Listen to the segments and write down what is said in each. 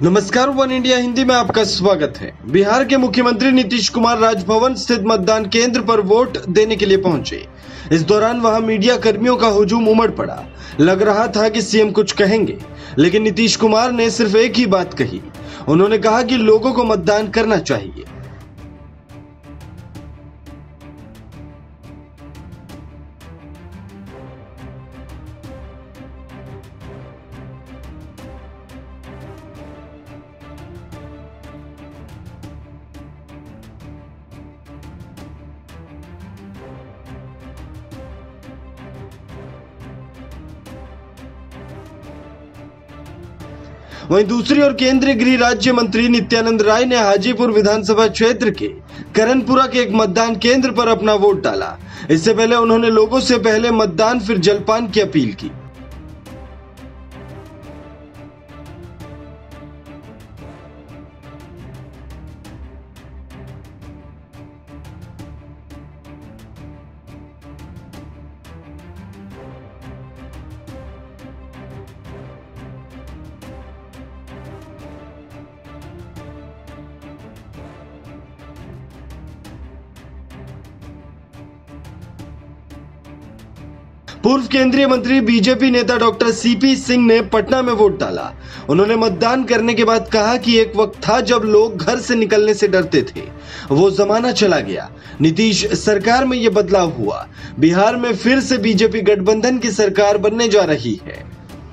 नमस्कार, one India Hindi में आपका स्वागत है। बिहार के मुख्यमंत्री नीतीश कुमार राजभवन स्थित मतदान केंद्र पर वोट देने के लिए पहुंचे। इस दौरान वहां मीडिया कर्मियों का हुजूम उमड़ पड़ा। लग रहा था कि सीएम कुछ कहेंगे, लेकिन नीतीश कुमार ने सिर्फ एक ही बात कही। उन्होंने कहा कि लोगों को मतदान करना चाहिए। वहीं दूसरी ओर केंद्रीय गृह राज्य मंत्री नित्यानंद राय ने हाजीपुर विधानसभा क्षेत्र के करनपुरा के एक मतदान केंद्र पर अपना वोट डाला। इससे पहले उन्होंने लोगों से पहले मतदान फिर जलपान की अपील की। पूर्व केंद्रीय मंत्री बीजेपी नेता डॉक्टर सीपी सिंह ने पटना में वोट डाला। उन्होंने मतदान करने के बाद कहा कि एक वक्त था जब लोग घर से निकलने से डरते थे, वो जमाना चला गया। नीतीश सरकार में ये बदलाव हुआ। बिहार में फिर से बीजेपी गठबंधन की सरकार बनने जा रही है।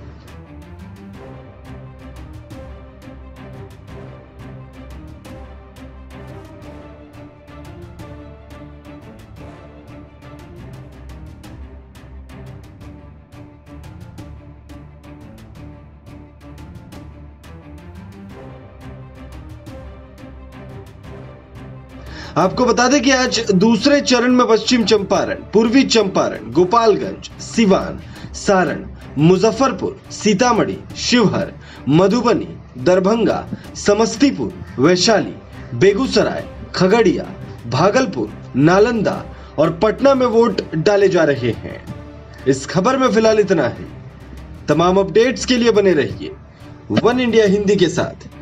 आपको बता दें कि आज दूसरे चरण में पश्चिम चंपारण, पूर्वी चंपारण, गोपालगंज, सिवान, सारण, मुजफ्फरपुर, सीतामढ़ी, शिवहर, मधुबनी, दरभंगा, समस्तीपुर, वैशाली, बेगूसराय, खगड़िया, भागलपुर, नालंदा और पटना में वोट डाले जा रहे हैं। इस खबर में फिलहाल इतना ही। तमाम अपडेट्स के लिए बने रहिए वन इंडिया हिंदी के साथ।